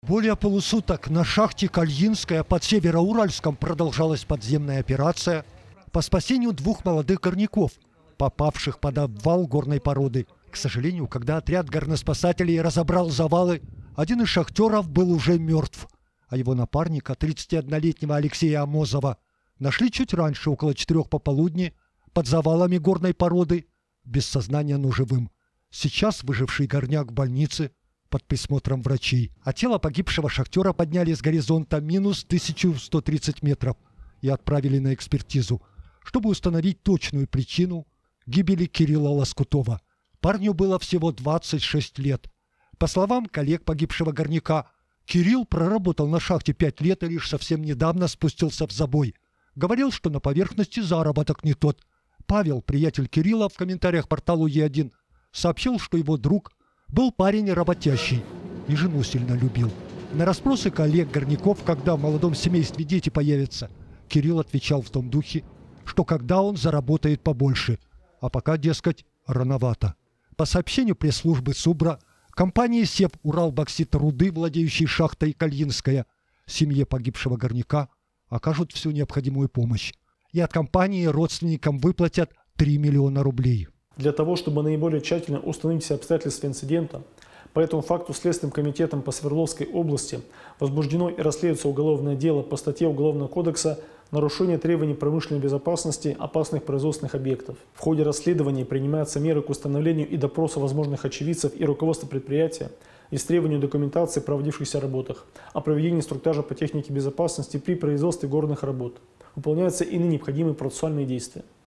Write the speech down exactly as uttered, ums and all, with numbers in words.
Более полусуток на шахте Кальинская под Североуральском продолжалась подземная операция по спасению двух молодых горняков, попавших под обвал горной породы. К сожалению, когда отряд горноспасателей разобрал завалы, один из шахтеров был уже мертв, а его напарника, тридцатиоднолетнего Алексея Амозова, нашли чуть раньше, около четырех пополудни, под завалами горной породы, без сознания, но живым. Сейчас выживший горняк в больнице под присмотром врачей, а тело погибшего шахтера подняли с горизонта минус тысячу сто тридцать метров и отправили на экспертизу, чтобы установить точную причину гибели Кирилла Лоскутова. Парню было всего двадцать шесть лет. По словам коллег погибшего горняка, Кирилл проработал на шахте пять лет и лишь совсем недавно спустился в забой. Говорил, что на поверхности заработок не тот. Павел, приятель Кирилла, в комментариях порталу Е один, сообщил, что его друг был парень работящий и жену сильно любил. На расспросы коллег горняков, когда в молодом семействе дети появятся, Кирилл отвечал в том духе, что когда он заработает побольше, а пока, дескать, рановато. По сообщению пресс-службы СУБРа, компании Сепуралбоксит-Руды, владеющей шахтой Кальинская, семье погибшего горняка окажут всю необходимую помощь. И от компании родственникам выплатят три миллиона рублей. Для того, чтобы наиболее тщательно установить все обстоятельства инцидента, по этому факту Следственным комитетом по Свердловской области возбуждено и расследуется уголовное дело по статье Уголовного кодекса «Нарушение требований промышленной безопасности опасных производственных объектов». В ходе расследования принимаются меры к установлению и допросу возможных очевидцев и руководства предприятия, истребованию документации о проводившихся работах, о проведении инструктажа по технике безопасности при производстве горных работ. Выполняются иные необходимые процессуальные действия.